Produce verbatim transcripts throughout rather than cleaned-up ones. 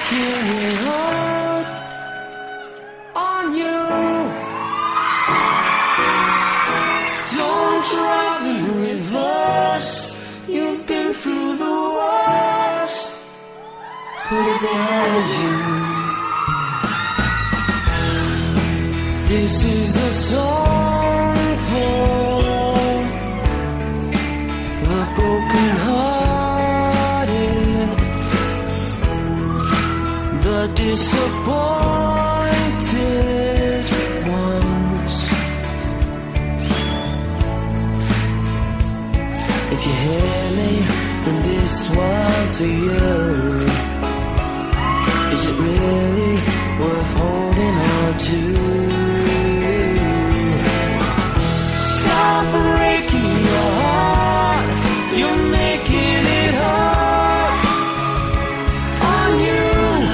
Spinning hard on you. Don't drive in reverse. You've been through the worst. Put it behind you. This is a song for the broken-hearted, the disappointed ones. If you hear me, then this one's for you. Is it really worth holding on to? Stop breaking your heart. You're making it hard on you.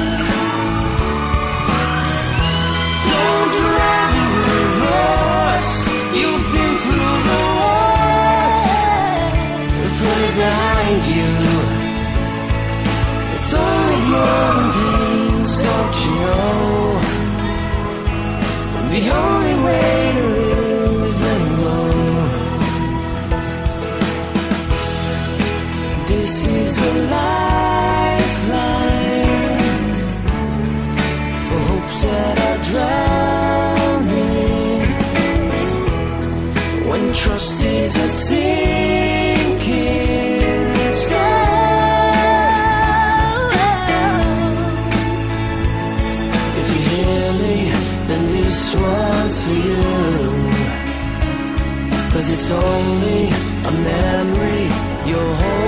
Don't drive in reverse. You've been through the worst. Put it behind you. It's only growing pains, don't you know? The only way to live is letting go. This is a lifeline for hopes that are drowning. When trust is a sinking stone. If you hear me, then this one's for you. 'Cause it's only a memory you're holding.